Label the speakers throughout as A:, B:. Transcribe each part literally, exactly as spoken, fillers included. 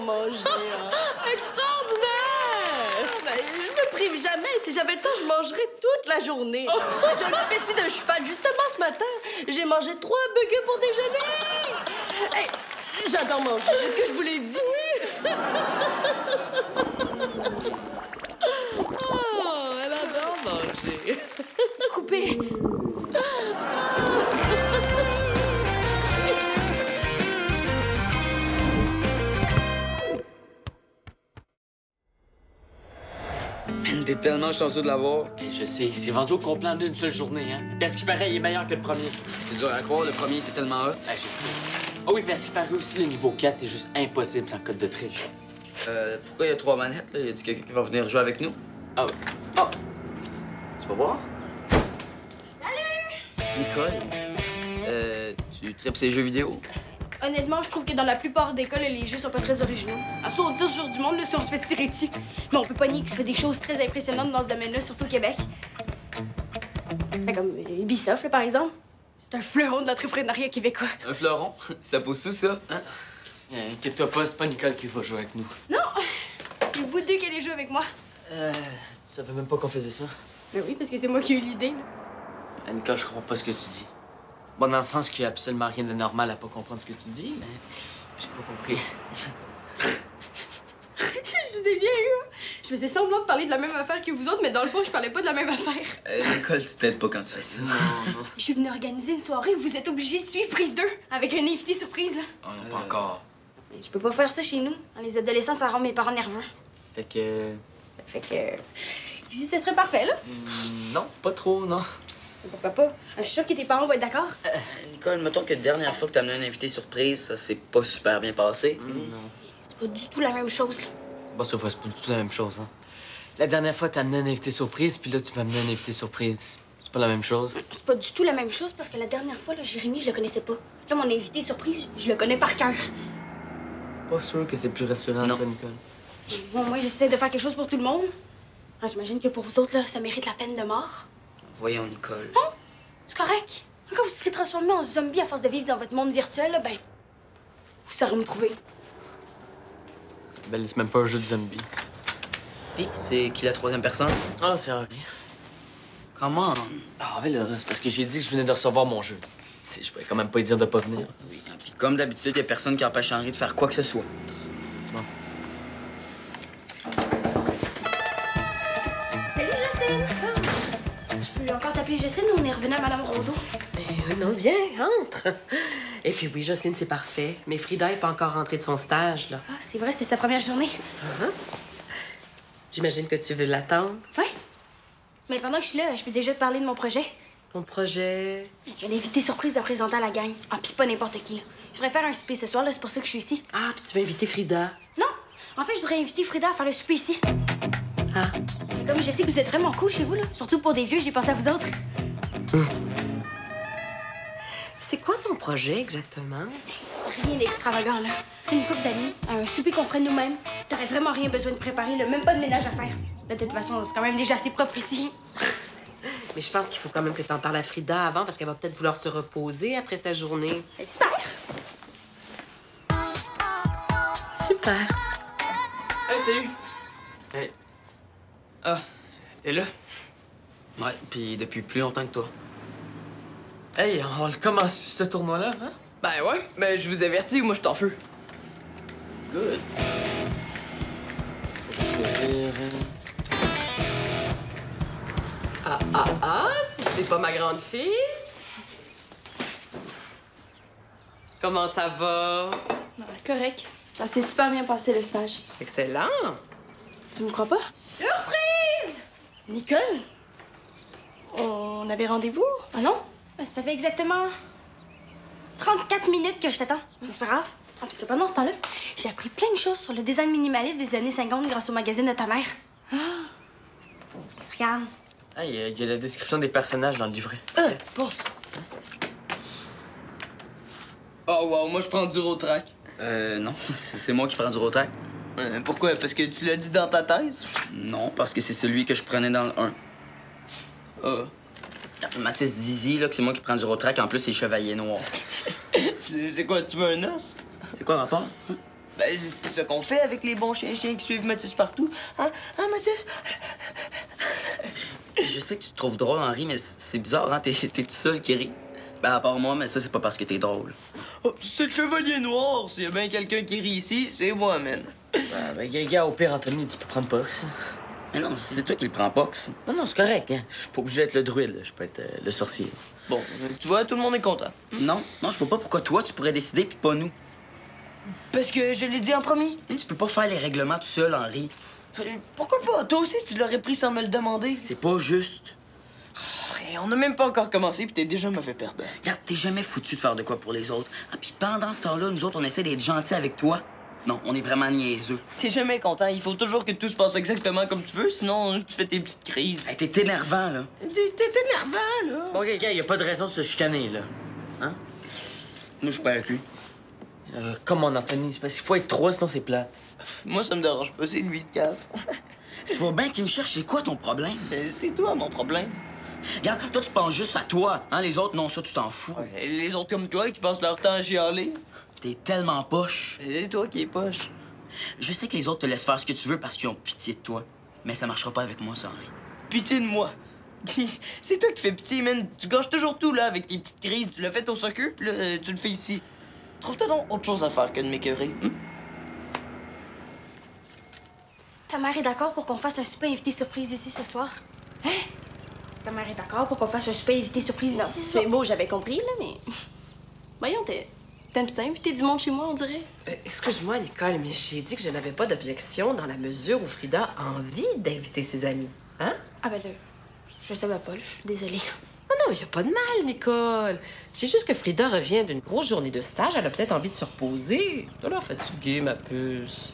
A: j'adore manger. Hein.
B: Extraordinaire!
A: Ben, je me prive jamais. Si j'avais le temps, je mangerais toute la journée. J'ai un appétit de cheval. Justement, ce matin, j'ai mangé trois burgers pour déjeuner. Hey, j'adore manger. Est-ce que je vous l'ai dit? Oui.
B: Oh, elle adore manger.
A: Coupé.
C: Man, t'es tellement chanceux de l'avoir.
D: Hey, je sais, c'est vendu au complet en une seule journée, hein? Parce qu'il paraît, il est meilleur que le premier.
C: C'est dur à croire, le premier était tellement hot.
D: Ah, je sais. Ah oui, parce qu'il paraît aussi, le niveau quatre est juste impossible sans code de triche.
C: Euh, pourquoi il y a trois manettes, là? Y a-t-il quelqu'un qui va venir jouer avec nous?
D: Ah oui. Oh! Tu vas voir?
A: Salut!
C: Nicole, euh, tu tripes ces jeux vidéo?
A: Honnêtement, je trouve que dans la plupart des cas, là, les jeux sont pas très originaux. À soit au dix jours du monde, là, si on se fait tirer dessus. Mais on peut pas nier qu'il se fait des choses très impressionnantes dans ce domaine-là, surtout au Québec. Fait comme euh, Ubisoft, là, par exemple. C'est un fleuron de l'entrepreneuriat québécois.
C: Un fleuron? Ça pousse où, ça? Hein?
D: Euh, Inquiète-toi pas, c'est pas Nicole qui va jouer avec nous.
A: Non! C'est vous deux qui allez jouer avec moi.
D: Euh, tu savais même pas qu'on faisait ça?
A: Ben oui, parce que c'est moi qui ai eu l'idée, là.
D: Euh, Nicole, je comprends pas ce que tu dis. Bon, dans le sens qu'il y a absolument rien de normal à pas comprendre ce que tu dis, mais j'ai pas compris.
A: Je vous ai bien eu. Je faisais semblant de parler de la même affaire que vous autres, mais dans le fond, je parlais pas de la même affaire.
C: Euh, Nicole, tu t'aides pas quand tu fais ça.
D: Non, non.
A: Je suis venue organiser une soirée où vous êtes obligés de suivre Prise deux, avec un invité surprise, là.
C: Oh non, pas encore.
A: Mais je peux pas faire ça chez nous. Les adolescents, ça rend mes parents nerveux.
D: Fait que...
A: Fait que... Ici, ce serait parfait, là.
D: mm, non, pas trop, non.
A: Pourquoi pas? Je suis sûre que tes parents vont être d'accord.
C: Nicole, mettons que la dernière fois que t'as amené un invité surprise, ça s'est pas super bien passé.
D: Mm, non.
A: C'est pas du tout la même chose, là.
D: Bon, ça, c'est pas du tout la même chose, hein. La dernière fois, t'as amené un invité surprise, puis là, tu vas amener un invité surprise. C'est pas la même chose.
A: C'est pas du tout la même chose parce que la dernière fois, là, Jérémy, je le connaissais pas. Là, mon invité surprise, je le connais par cœur.
D: Pas sûr que c'est plus rassurant,
C: Non.
D: ça, Nicole.
A: Bon, moi, j'essaie de faire quelque chose pour tout le monde. Ah, j'imagine que pour vous autres, là, ça mérite la peine de mort.
C: Voyons, Nicole.
A: C'est correct. Quand vous serez transformé en zombie à force de vivre dans votre monde virtuel, là, ben, vous saurez me trouver.
D: Ben, c'est même pas un jeu de zombies.
C: Pis, c'est qui la troisième personne?
D: Ah, c'est Henri.
C: Comment?
D: Ah, ben là, c'est parce que j'ai dit que je venais de recevoir mon jeu. Tu sais, je pouvais quand même pas lui dire de pas venir.
C: Oui, puis comme d'habitude, y a personne qui empêche Henri de faire quoi que ce soit.
D: Bon.
A: Salut, Jocelyne! Je peux encore t'appeler Jocelyne ou on est revenu à Madame Rondeau?
B: Eh, non, bien, entre. Et puis oui, Jocelyne, c'est parfait. Mais Frida est pas encore rentrée de son stage, là.
A: Ah, c'est vrai, c'est sa première journée.
B: Uh-huh. J'imagine que tu veux l'attendre.
A: Ouais. Mais pendant que je suis là, je peux déjà te parler de mon projet.
B: Ton projet...
A: J'ai une invitée surprise à présenter à la gang. Ah, pis pas n'importe qui, là. Je voudrais faire un souper ce soir, là, c'est pour ça que je suis ici.
B: Ah, puis tu veux inviter Frida.
A: Non! En fait, je voudrais inviter Frida à faire le souper ici.
B: Ah.
A: C'est comme je sais que vous êtes vraiment cool chez vous, là. Surtout pour des vieux, j'ai pensé à vous autres.
B: C'est quoi ton projet, exactement?
A: Rien d'extravagant, là. Une couple d'amis, un souper qu'on ferait nous-mêmes. T'aurais vraiment rien besoin de préparer, là. Même pas de ménage à faire. De toute façon, c'est quand même déjà assez propre ici.
B: Mais je pense qu'il faut quand même que tu en parles à Frida avant, parce qu'elle va peut-être vouloir se reposer après sa journée.
A: Super!
B: Super.
D: Hey, salut! Hey. Ah, t'es là?
C: Ouais, puis depuis plus longtemps que toi.
D: Hey, on le commence ce tournoi-là, hein?
E: Ben ouais, mais je vous avertis, moi je suis en feu.
C: Good.
B: Ah, ah, ah, si c'est pas ma grande fille. Comment ça va?
F: Ah, correct. Ça s'est super bien passé, le stage.
B: Excellent.
F: Tu me crois pas?
A: Surprise!
F: Nicole? On avait rendez-vous?
A: Ah non? Ça fait exactement trente-quatre minutes que je t'attends. C'est pas grave. Ah, parce que pendant ce temps-là, j'ai appris plein de choses sur le design minimaliste des années cinquante grâce au magazine de ta mère.
F: Ah!
A: Regarde.
D: Ah, il y, a- il y a la description des personnages dans le livret.
E: Hein? Pense. Oh wow, moi je prends du road track.
C: Euh, non, c'est c'est moi qui prends du road track.
E: Euh, pourquoi? Parce que tu l'as dit dans ta thèse?
C: Non, parce que c'est celui que je prenais dans le un.
E: Ah.
C: Mathis Dizzy, là, que c'est moi qui prends du road track, en plus, c'est chevalier noir.
E: C'est c'est quoi, tu veux un os?
C: C'est quoi le rapport? Hein?
E: Ben, c'est ça qu'on fait avec les bons chiens-chiens qui suivent Mathis partout. Hein? Hein, Mathis?
C: Je sais que tu te trouves drôle, Henri, mais c'est bizarre, hein? T'es t'es tout seul qui rit. Ben, à part moi, mais ça, c'est pas parce que t'es drôle.
E: Oh, c'est le chevalier noir. S'il y a bien quelqu'un qui rit ici, c'est moi, man.
D: Ben, ben, gars, au pire, Anthony, tu peux prendre Pox.
C: Mais non, c'est toi qui le prends pas, que ça.
D: Non, non, c'est correct, hein. Je suis pas obligé d'être le druide, là. Je peux être euh, le sorcier.
E: Bon, tu vois, tout le monde est content.
C: Non, non, je vois pas pourquoi toi, tu pourrais décider, puis pas nous.
E: Parce que je l'ai dit en premier.
C: Mais tu peux pas faire les règlements tout seul, Henri.
E: Euh, Pourquoi pas? Toi aussi, tu l'aurais pris sans me le demander.
C: C'est pas juste.
E: Et on n'a même pas encore commencé, puis t'es déjà mauvais perdant.
C: Regarde, t'es jamais foutu de faire de quoi pour les autres. Ah, puis pendant ce temps-là, nous autres, on essaie d'être gentils avec toi. Non, on est vraiment niaiseux.
E: T'es jamais content. Il faut toujours que tout se passe exactement comme tu veux, sinon tu fais tes petites crises.
C: Hey, t'es énervant, là.
E: T'es t'es énervant, là.
D: Bon, OK, gars, y a pas de raison de se chicaner, là. Hein?
C: Moi, je suis pas avec lui.
D: Euh, comme mon Anthony, c'est parce qu'il faut être trois, sinon c'est plate.
E: Moi, ça me dérange pas, c'est lui le cave.
C: Tu vois bien qu'il me cherche, c'est quoi ton problème?
E: Ben, c'est toi mon problème.
C: Regarde, toi, tu penses juste à toi, hein? Les autres, non, ça, tu t'en fous.
E: Et les autres comme toi qui passent leur temps à chialer,
C: T'es tellement poche.
E: c'est toi qui es poche.
C: Je sais que les autres te laissent faire ce que tu veux parce qu'ils ont pitié de toi. Mais ça marchera pas avec moi, ça, Henri.
E: Pitié de moi. C'est toi qui fais pitié, man. Tu gâches toujours tout, là, avec tes petites crises. Tu l'as fait au soccer, puis là, euh, tu le fais ici. Trouve-toi donc autre chose à faire que de m'écœurer. Hein?
A: Ta mère est d'accord pour qu'on fasse un super invité surprise ici ce soir? Hein? Ta mère est d'accord pour qu'on fasse un super invité surprise
F: Non,
A: ici ce
F: c'est
A: soir?
F: beau, j'avais compris, là, mais. Voyons, t'es. T'aimes ça inviter du monde chez moi, on dirait?
B: Euh, Excuse-moi, Nicole, mais j'ai dit que je n'avais pas d'objection dans la mesure où Frida a envie d'inviter ses amis. Hein?
A: Ah ben là, je savais pas, là, je suis désolée.
B: Non, non, il n'y a pas de mal, Nicole. C'est juste que Frida revient d'une grosse journée de stage. Elle a peut-être envie de se reposer. T'as l'air fatiguée, ma puce.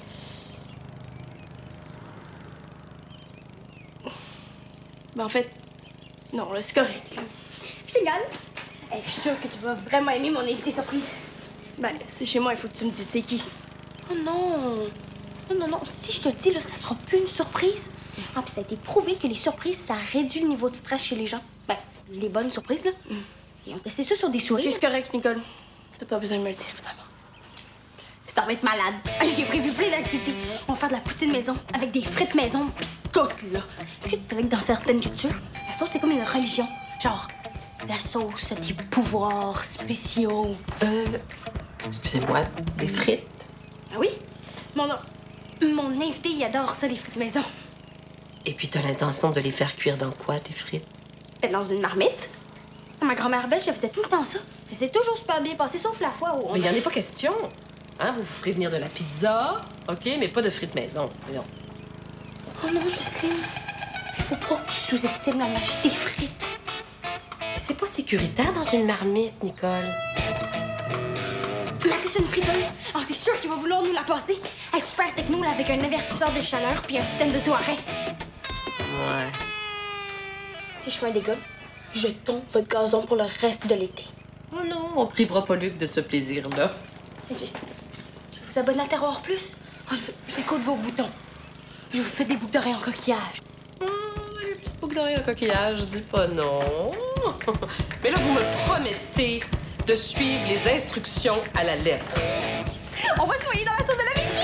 A: Ben en fait, non, là, c'est correct. là. Génial! Hey, je suis sûre que tu vas vraiment aimer mon invité surprise. Ben, c'est chez moi, il faut que tu me dises c'est qui. Oh non! Non, non, non, si je te le dis, là, ça sera plus une surprise. Ah, puis ça a été prouvé que les surprises, ça réduit le niveau de stress chez les gens. Ben, les bonnes surprises, là. Ils ont testé ça sur des souris. C'est correct, Nicole. T'as pas besoin de me le dire, finalement. Ça va être malade. Hey, j'ai prévu plein d'activités. On va faire de la poutine maison, avec des frites maison, pis tout, là. Est-ce que tu savais que dans certaines cultures, la sauce, c'est comme une religion? Genre, la sauce a des pouvoirs spéciaux.
B: Euh, excusez-moi, des frites?
A: Ah oui? Mon, mon invité, il adore ça, les frites maison.
B: Et puis t'as l'intention de les faire cuire dans quoi, tes frites?
A: Peut-être dans une marmite. Ma grand-mère belge, elle faisait tout le temps ça. Ça s'est toujours super bien passé, sauf la fois où on...
B: Mais il n'y en a pas question. Hein, vous vous ferez venir de la pizza, OK, mais pas de frites maison. Voyons.
A: Oh non, Jocelyne. Il faut pas que tu sous-estimes la magie des frites.
B: C'est pas sécuritaire dans une marmite, Nicole.
A: Mathis, une friteuse. Oh, c'est sûr qu'il va vouloir nous la passer. Elle est super techno, là, avec un avertisseur de chaleur puis un système d'auto-arrêt.
B: Ouais.
A: Si je fais un dégât, je tombe votre gazon pour le reste de l'été.
B: Oh non, on privera pas Luc de ce plaisir-là.
A: Je, je vais vous abonner à Terroir Plus. Oh, je, vais, je vais coudre vos boutons. Je vous fais des boucles d'oreilles en coquillage.
B: Hum, les petites boucles d'oreilles en coquillage, dis pas non. Mais là, vous me promettez de suivre les instructions à la lettre.
A: On va se noyer dans la sauce de l'amitié!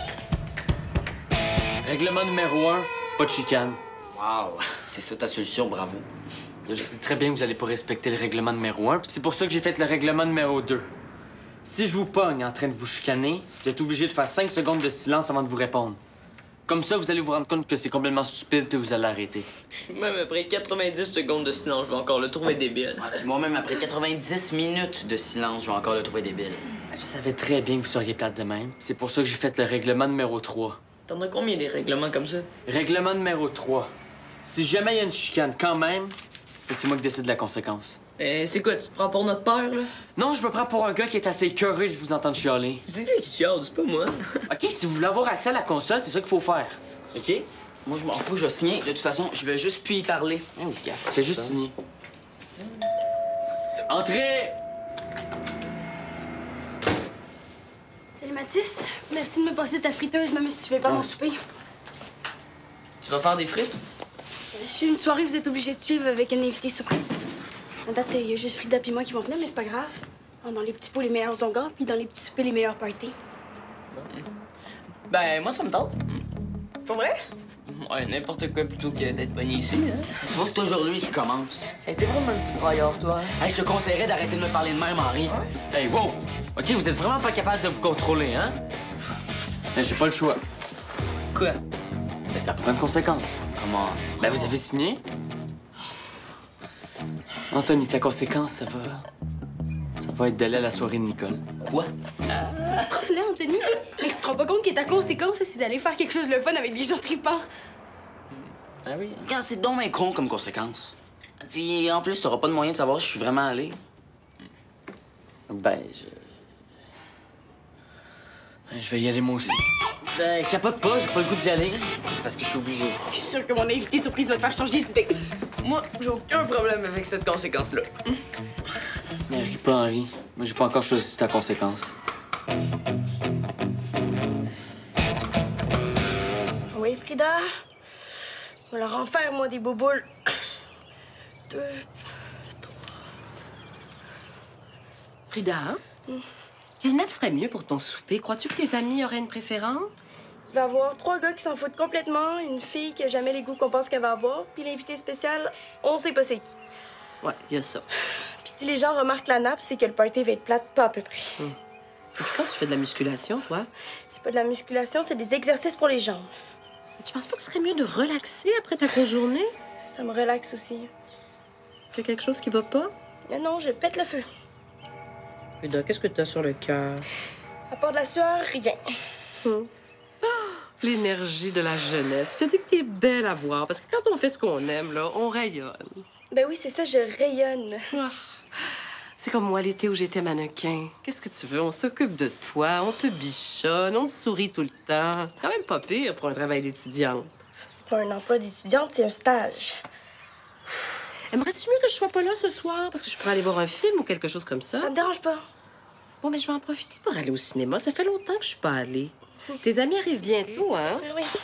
D: Règlement numéro un, pas de chicane.
C: Wow, c'est ça ta solution, bravo.
D: Je sais très bien que vous allez pas respecter le règlement numéro un, puis c'est pour ça que j'ai fait le règlement numéro deux. Si je vous pogne en train de vous chicaner, vous êtes obligé de faire cinq secondes de silence avant de vous répondre. Comme ça, vous allez vous rendre compte que c'est complètement stupide puis vous allez arrêter.
E: Même après quatre-vingt-dix secondes de silence, je vais encore le trouver débile.
C: Ouais, puis moi-même, après quatre-vingt-dix minutes de silence, je vais encore le trouver débile.
D: Je savais très bien que vous seriez plate de même. C'est pour ça que j'ai fait le règlement numéro trois.
E: T'en as combien des règlements comme ça?
D: Règlement numéro trois. Si jamais il y a une chicane quand même, c'est moi qui décide de la conséquence.
E: Eh, c'est quoi, tu te prends pour notre père, là?
D: Non, je me prends pour un gars qui est assez curieux de vous entendre chialer.
E: C'est lui qui chiale, c'est pas moi.
D: OK, si vous voulez avoir accès à la console, c'est ça qu'il faut faire. OK?
C: Moi, je m'en fous, je vais signer. De toute façon, je vais juste plus y parler.
D: Hein, oui, gars, fais juste signer. Entrez!
A: Salut Mathis. Merci de me passer ta friteuse, même si tu fais pas mon souper.
E: Tu vas faire des frites?
A: Je suis une soirée, vous êtes obligés de suivre avec un invité surprise. À date, il y a juste Frida et moi qui vont venir, mais c'est pas grave. Dans les petits pots, les meilleurs onguents, puis dans les petits soupers, les meilleurs parties.
E: Bon. Ben, moi, ça me tente.
A: Pour vrai?
E: Ouais, n'importe quoi plutôt que d'être pogné ici, hein.
C: Tu vois, c'est toujours lui qui commence.
E: Hey, t'es vraiment un petit braillard, toi.
C: Hey, je te conseillerais d'arrêter de me parler de même, Henri.
D: Hey, wow! OK, vous êtes vraiment pas capable de vous contrôler, hein? Mais j'ai pas le choix.
E: Quoi?
D: Mais ça prend une conséquence.
C: Comment?
D: Ben, vous avez signé? Anthony, ta conséquence, ça va... Ça va être d'aller à la soirée de Nicole.
C: Quoi?
A: Là, Anthony, mais tu te rends pas compte que ta conséquence, c'est d'aller faire quelque chose de fun avec des gens tripants.
D: Ah oui?
C: Quand c'est donc un con comme conséquence. Puis en plus, t'auras pas de moyen de savoir si je suis vraiment allé.
D: Ben, je... Ben, je vais y aller moi aussi. Ben, capote pas, j'ai pas le goût d'y aller. C'est parce que je suis obligé.
A: Je suis sûre que mon invité surprise va te faire changer d'idée.
E: Moi, j'ai aucun problème avec cette conséquence-là.
D: Mais ris pas, Henri. Moi, j'ai pas encore choisi ta conséquence.
G: Oui, Frida. On va leur en faire, moi, des bouboules. Deux, trois.
B: Frida, hein? Quelle nappe serait mieux pour ton souper? Crois-tu que tes amis auraient une préférence?
G: Il va y avoir trois gars qui s'en foutent complètement, une fille qui a jamais les goûts qu'on pense qu'elle va avoir, puis l'invité spécial, on sait pas c'est qui.
B: Ouais, il y a ça.
G: Puis si les gens remarquent la nappe, c'est que le party va être plate, pas à peu près.
B: Et puis quand tu fais de la musculation, toi,
G: C'est pas de la musculation, c'est des exercices pour les jambes.
B: tu penses pas que ce serait mieux de relaxer après ta grosse journée?
G: Ça me relaxe aussi.
B: Est-ce qu'il y a quelque chose qui va pas?
G: Non, non, je pète le feu.
B: Frida, qu'est-ce que t'as sur le cœur?
G: À part de la sueur, rien.
B: L'énergie de la jeunesse. Je te dis que t'es belle à voir, parce que quand on fait ce qu'on aime, là, on rayonne.
G: Ben oui, c'est ça, je rayonne.
B: Ah. C'est comme moi l'été où j'étais mannequin. Qu'est-ce que tu veux? On s'occupe de toi, on te bichonne, on te sourit tout le temps. Quand même pas pire pour un travail d'étudiante.
G: C'est pas un emploi d'étudiante, c'est un stage.
B: Aimerais-tu mieux que je sois pas là ce soir? Parce que je pourrais aller voir un film ou quelque chose comme ça.
G: Ça te dérange pas?
B: Bon, mais je vais en profiter pour aller au cinéma. Ça fait longtemps que je suis pas allée. Tes amis arrivent bientôt, hein?
G: Ben oui.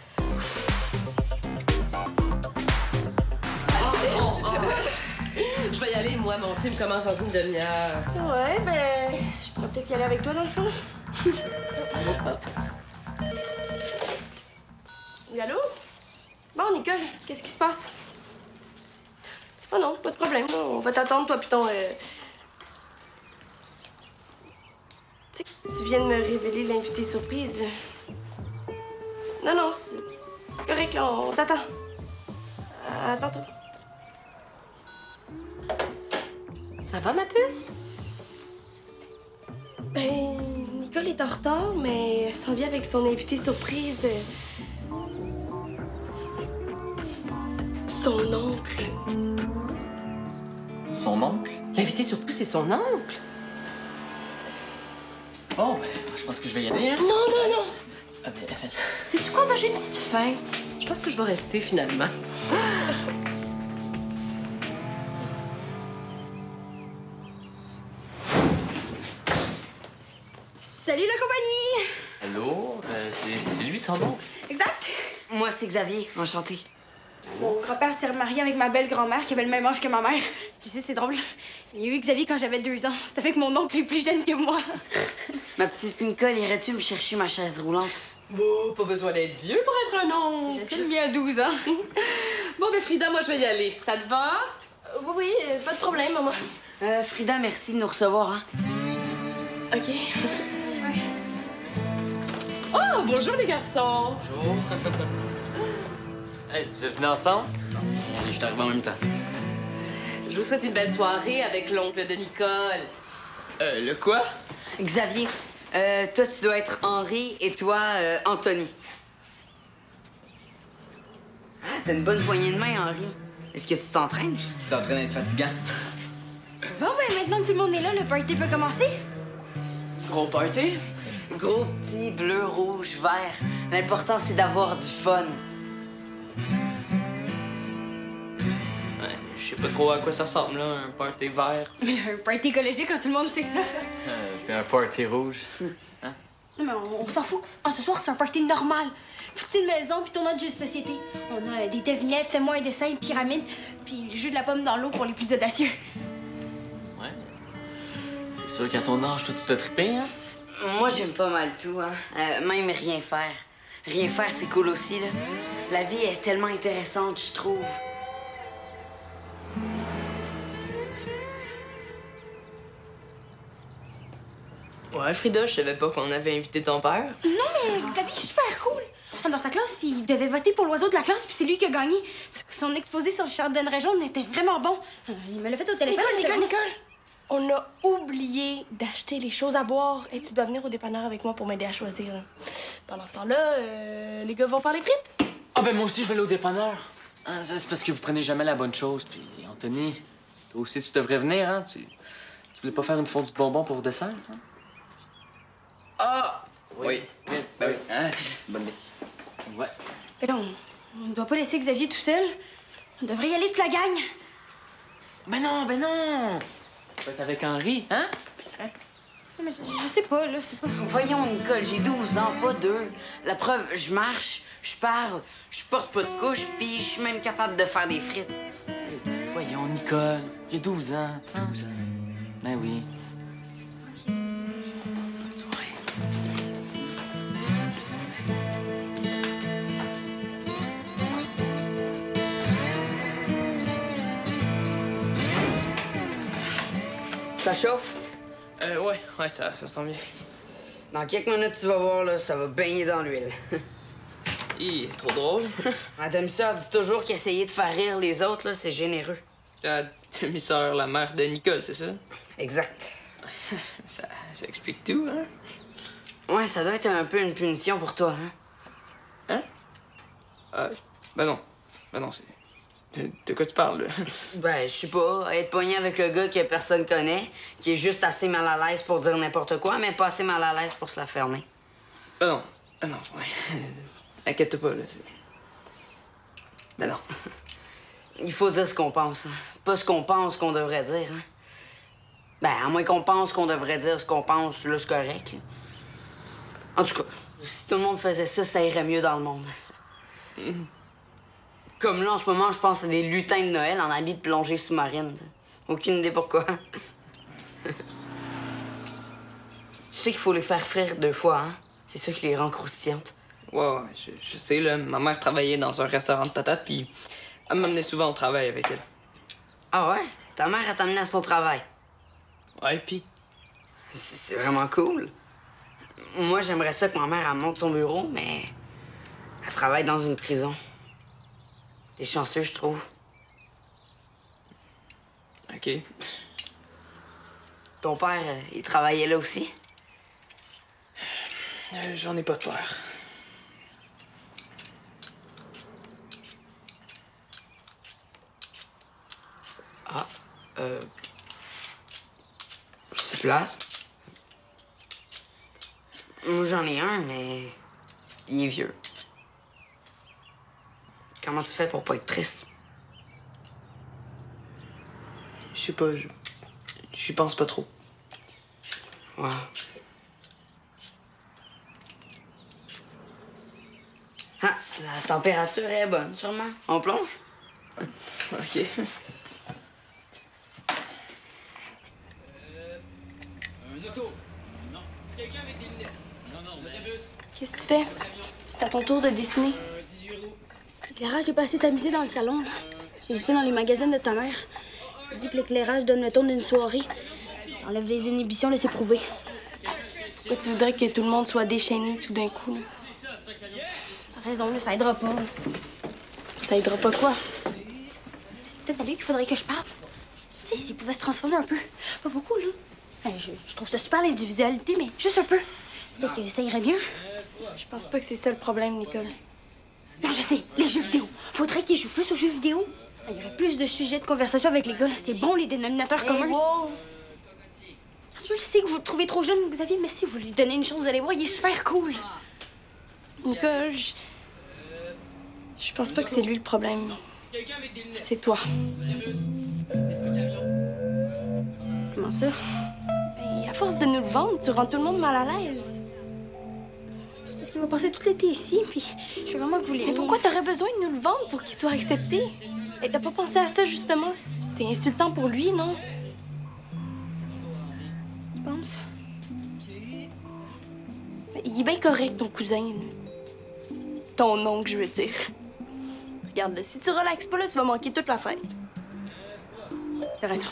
B: Je vais y aller, moi. Mon film commence dans une demi-heure.
G: Ouais, ben, je pourrais peut-être y aller avec toi, dans le fond. Oui, allô? Bon, Nicole, qu'est-ce qui se passe? Oh non, pas de problème. On va t'attendre, toi, puis ton... Euh... Tu sais, tu viens de me révéler l'invité surprise. Non, non, c'est c'est correct, là, on t'attend. À tantôt.
B: Ça va, ma puce?
G: Ben, Nicole est en retard, mais elle s'en vient avec son invité surprise. Son oncle.
D: Son oncle?
B: L'invité surprise, c'est son oncle.
D: Bon, ben, je pense que je vais y aller, hein?
G: Non, non, non!
D: Ah, ben,
B: Sais-tu quoi? Moi, j'ai une petite faim. Je pense que je vais rester, finalement.
A: Salut la compagnie!
D: Allô? Euh, c'est c'est lui, ton oncle?
A: Exact!
C: Moi, c'est Xavier. Enchanté.
A: Mon grand-père s'est remarié avec ma belle-grand-mère qui avait le même âge que ma mère. Je sais, c'est drôle. Il y a eu Xavier quand j'avais deux ans. Ça fait que mon oncle est plus jeune que moi.
C: Ma petite Nicole, irais-tu me chercher ma chaise roulante?
B: Bon, pas besoin d'être vieux pour être un oncle.
A: Je sais, le mien a douze ans.
B: Bon, ben Frida, moi, je vais y aller. Ça te va?
G: Euh, oui, oui, euh, pas de problème, maman.
C: Euh, Frida, merci de nous recevoir, hein?
G: OK.
B: Oh, bonjour, les garçons.
D: Bonjour. Hey, vous êtes venus ensemble?
C: Allez, je t'arrive en même temps.
B: Je vous souhaite une belle soirée avec l'oncle de Nicole.
E: Euh, le quoi?
C: Xavier, euh, toi, tu dois être Henri et toi, euh, Anthony. Ah, t'as une bonne poignée de main, Henri. Est-ce que tu t'entraînes?
E: C'est en train d'être fatigant.
A: Bon, ben maintenant que tout le monde est là, le party peut commencer.
E: Gros party?
C: Gros, petit, bleu, rouge, vert. L'important, c'est d'avoir du fun.
E: Ouais, je sais pas trop à quoi ça ressemble, là, un party vert.
A: Mais un party écologique quand tout le monde sait ça.
D: Euh, puis un party rouge.
A: Non, mais on, on s'en fout. Ah, ce soir, c'est un party normal. Petite maison, puis tournoi de jeux de société. On a euh, des devinettes, fais-moi un dessin, une pyramide, puis le jeu de la pomme dans l'eau pour les plus audacieux.
D: Ouais. C'est sûr qu'à ton âge, toi, tu dois triper, hein?
C: Moi, j'aime pas mal tout, hein. Euh, même rien faire. Rien faire, c'est cool aussi, là. La vie est tellement intéressante, je trouve.
E: Ouais, Frida, je savais pas qu'on avait invité ton père.
A: Non, mais Xavier est super cool. Dans sa classe, il devait voter pour l'oiseau de la classe, puis c'est lui qui a gagné. Parce que son exposé sur le chardonneret jaune était vraiment bon. Il me l'a fait au téléphone.
G: Nicole, Nicole, Nicole! On a oublié d'acheter les choses à boire et tu dois venir au dépanneur avec moi pour m'aider à choisir. Là. Pendant ce temps-là, euh, les gars vont faire les frites.
D: Ah, ben moi aussi, je vais aller au dépanneur. Ah, ça, c'est parce que vous prenez jamais la bonne chose. Puis, Anthony, toi aussi, tu devrais venir, hein? Tu, tu voulais pas faire une fondue de bonbons pour dessert, hein?
C: Ah!
D: Oui.
C: Oui. Ben oui. Hein? Bonne idée.
D: Ouais.
A: Mais non, on ne doit pas laisser Xavier tout seul. On devrait y aller toute la gang.
D: Ben non, ben non! Tu vas être avec Henri, hein?
A: Non, mais je, je sais pas, là, c'est pas...
C: Voyons, Nicole, j'ai douze ans, pas deux. La preuve, je marche, je parle, je porte pas de couche, puis je suis même capable de faire des frites.
D: Voyons, Nicole, il y a douze ans. douze ans. Ben oui. Bonne soirée.
C: Ça chauffe?
E: Euh, ouais, ouais, ça, ça sent bien.
C: Dans quelques minutes, tu vas voir, là, ça va baigner dans l'huile.
E: Il est trop drôle.
C: Ma demi-sœur dit toujours qu'essayer de faire rire les autres, là, c'est généreux.
E: Ta demi-sœur, la mère de Nicole, c'est ça?
C: Exact.
E: ça? Ça explique tout, hein?
C: Ouais, ça doit être un peu une punition pour toi, hein?
E: Hein? Euh, ben non. Ben non, c'est... De, de quoi tu parles, là?
C: Ben, je sais pas, être pogné avec le gars que personne connaît, qui est juste assez mal à l'aise pour dire n'importe quoi, mais pas assez mal à l'aise pour se la fermer.
E: Ben non. Ben non, ouais. Inquiète pas, là. Ben non.
C: Il faut dire ce qu'on pense, hein. Pas ce qu'on pense qu'on devrait dire, hein. Ben, à moins qu'on pense qu'on devrait dire ce qu'on pense, là, c'est correct, là. En tout cas, si tout le monde faisait ça, ça irait mieux dans le monde. Mm. Comme là, en ce moment, je pense à des lutins de Noël en habit de plongée sous-marine. Aucune idée pourquoi. Tu sais qu'il faut les faire frire deux fois, hein? C'est ça qui les rend croustillantes.
E: Ouais, ouais, je, je sais, là. Ma mère travaillait dans un restaurant de patates, puis elle m'amenait souvent au travail avec elle.
C: Ah ouais? Ta mère a t'amené à son travail?
E: Ouais, puis?
C: C'est c'est vraiment cool. Moi, j'aimerais ça que ma mère elle monte son bureau, mais elle travaille dans une prison. T'es chanceux, je trouve.
E: OK.
C: Ton père, euh, il travaillait là aussi?
E: Euh, J'en ai pas de peur.
C: Ah, euh... C'est place. Moi, j'en ai un, mais il est vieux. Comment tu fais pour pas être triste?
E: Je sais pas, je... J'y pense pas trop.
C: Ouais. Ah, la température est bonne, sûrement. On plonge?
E: OK.
H: Un auto. Non. Quelqu'un avec des lunettes. Non, non, autobus.
G: Qu'est-ce que tu fais? C'est à ton tour de dessiner.
H: Un dix-huit roues.
A: L'éclairage est pas assez tamisé dans le salon. J'ai lu ça dans les magazines de ta mère. Ça dit que l'éclairage donne le ton d'une soirée. Ça enlève les inhibitions, laisse prouver.
G: Pourquoi tu voudrais que tout le monde soit déchaîné tout d'un coup? Là?
A: T'as raison, là, ça aidera pas.
G: Ça aidera pas quoi?
A: C'est peut-être à lui qu'il faudrait que je parle. Tu sais, s'il pouvait se transformer un peu. Pas beaucoup, là. Hey, je, je trouve ça super l'individualité, mais juste un peu. Peut-être que ça irait mieux.
G: Je pense pas que c'est ça le problème, Nicole.
A: Non, je sais, les jeux vidéo. Faudrait qu'il joue plus aux jeux vidéo. Il y aurait plus de sujets de conversation avec les gars. C'est bon, les dénominateurs
G: Hey,
A: communs.
G: wow.
A: Je le sais que vous le trouvez trop jeune, Xavier, mais si vous lui donnez une chance d'aller voir, il est super cool.
G: Nicole, je... Je pense pas que c'est lui le problème.
H: Quelqu'un avec des lunettes.
G: C'est toi.
H: Autobus. Un camion.
A: Comment ça?
G: Et à force de nous le vendre, tu rends tout le monde mal à l'aise.
A: C'est parce qu'il va passer tout l'été ici, puis je veux vraiment que vous l'aimiez.
G: Mais pourquoi t'aurais besoin de nous le vendre pour qu'il soit accepté? Et t'as pas pensé à ça, justement? C'est insultant pour lui, non?
A: Tu penses?
F: il est bien correct, ton cousin. Là. Ton oncle, je veux dire. Regarde, là, si tu relaxes pas, là, tu vas manquer toute la fête.
A: T'as raison.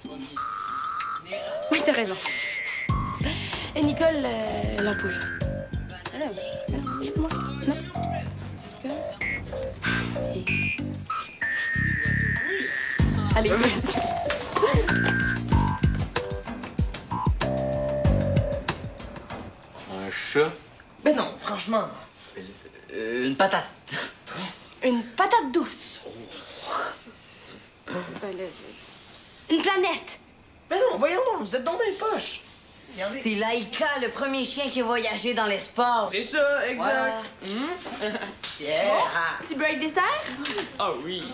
A: Oui, t'as raison. Et Nicole, euh, l'ampoule. Alors, alors, moi, non. Et... Allez, vas-y.
D: Un chat?
E: Ben non, franchement.
C: Euh, une patate.
A: Une patate douce. Ben, là, une planète.
E: Ben non, voyons donc, vous êtes dans mes poches. Regardez.
C: C'est Laïka, le premier chien qui a voyagé dans l'espace.
E: C'est ça, exact.
C: Voilà. Yeah.
A: Petit break dessert?
E: Ah oui.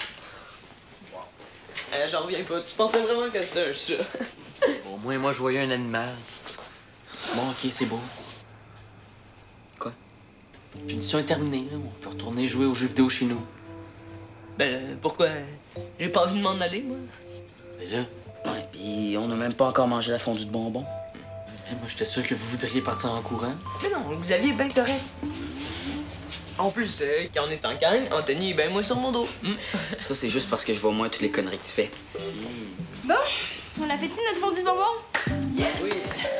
E: Euh, J'en reviens pas. Tu pensais vraiment que c'était un chat?
D: Au moins, moi, je voyais un animal. Bon, OK, c'est beau.
C: Quoi?
D: La punition est terminée, là. On peut retourner jouer aux jeux vidéo chez nous.
E: Ben, euh, pourquoi? J'ai pas envie de m'en aller, moi.
D: Mais là,
C: Ouais, pis on n'a même pas encore mangé la fondue de bonbons.
D: là, moi, j'étais sûr que vous voudriez partir en courant.
E: Mais non, Xavier est bien correct. En plus, euh, quand on est en gang, Anthony est bien moins sur mon dos. Hmm.
C: Ça, c'est juste parce que je vois moins toutes les conneries que tu fais.
A: Bon, on a fait-tu notre fondue de bonbons?
C: Yes!
E: Oui.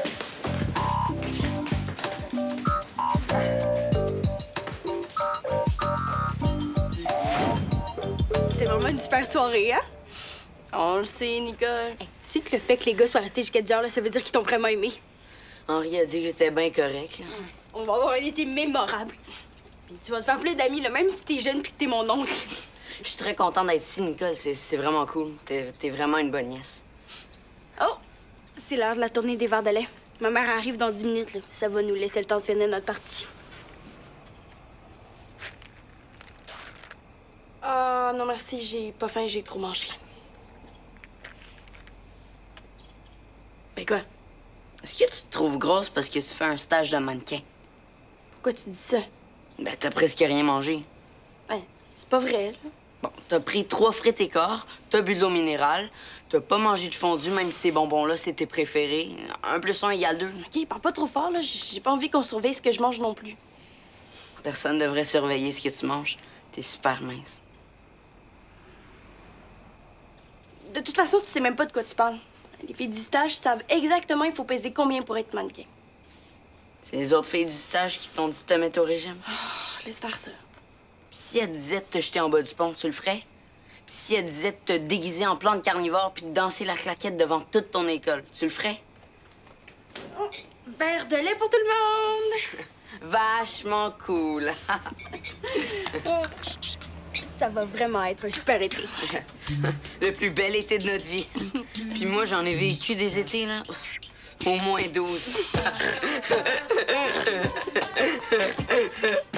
A: C'était vraiment une super soirée, hein?
F: On le sait, Nicole.
A: Hey, tu sais que le fait que les gars soient restés jusqu'à dix heures, là, ça veut dire qu'ils t'ont vraiment aimé.
C: Henri a dit que j'étais bien correct. là.
A: On va avoir un été mémorable. Puis tu vas te faire plein d'amis, là, même si t'es jeune puis que t'es mon oncle.
C: Je suis très contente d'être ici, Nicole. C'est c'est vraiment cool. T'es t'es vraiment une bonne nièce.
A: Oh! C'est l'heure de la tournée des verres de lait. Ma mère arrive dans dix minutes, là. Ça va nous laisser le temps de finir notre partie. Ah, non merci, j'ai pas faim, j'ai trop mangé. Ben quoi?
C: Est-ce que tu te trouves grosse parce que tu fais un stage de mannequin?
A: Pourquoi tu dis ça?
C: Ben, t'as presque rien mangé.
A: Ben, c'est pas vrai, là.
C: Bon, t'as pris trois frites et quart, t'as bu de l'eau minérale, t'as pas mangé de fondue, même si ces bonbons-là, c'est tes préférés. Un plus un égale deux.
A: OK, parle pas trop fort, là. J'ai pas envie qu'on surveille ce que je mange non plus.
C: Personne devrait surveiller ce que tu manges. T'es super mince.
A: De toute façon, tu sais même pas de quoi tu parles. Les filles du stage savent exactement il faut peser combien pour être mannequin.
C: C'est les autres filles du stage qui t'ont dit de te mettre au régime.
A: Oh, laisse faire ça.
C: Puis si elle disait de te jeter en bas du pont, tu le ferais? Puis si elle disait de te déguiser en plante carnivore puis de danser la claquette devant toute ton école, tu le ferais?
A: Oh, verre de lait pour tout le monde!
C: Vachement cool.
A: Oh, ça va vraiment être un super été.
C: Le plus bel été de notre vie. Puis moi, j'en ai vécu des étés, là. Au moins douze.